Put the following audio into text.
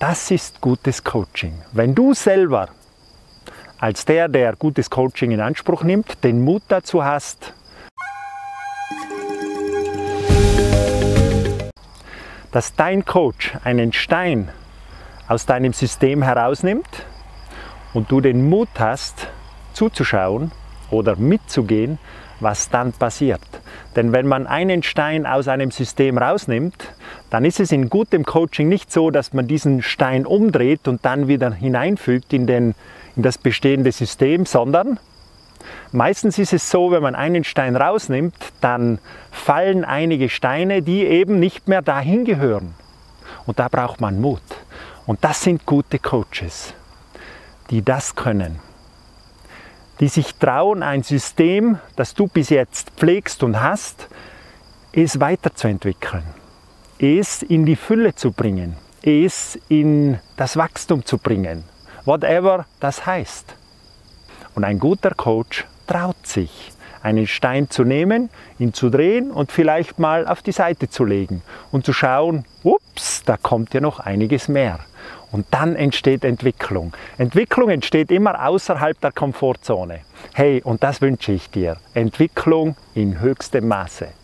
Das ist gutes Coaching. Wenn du selber als der gutes Coaching in Anspruch nimmt, den Mut dazu hast, dass dein Coach einen Stein aus deinem System herausnimmt und du den Mut hast, zuzuschauen oder mitzugehen, was dann passiert. Denn wenn man einen Stein aus einem System rausnimmt, dann ist es in gutem Coaching nicht so, dass man diesen Stein umdreht und dann wieder hineinfügt in das bestehende System, sondern meistens ist es so, wenn man einen Stein rausnimmt, dann fallen einige Steine, die eben nicht mehr dahin gehören. Und da braucht man Mut. Und das sind gute Coaches, die das können. Die sich trauen, ein System, das du bis jetzt pflegst und hast, es weiterzuentwickeln, es in die Fülle zu bringen, es in das Wachstum zu bringen, whatever das heißt. Und ein guter Coach traut sich, einen Stein zu nehmen, ihn zu drehen und vielleicht mal auf die Seite zu legen und zu schauen, ups, da kommt ja noch einiges mehr. Und dann entsteht Entwicklung. Entwicklung entsteht immer außerhalb der Komfortzone. Hey, und das wünsche ich dir. Entwicklung in höchstem Maße.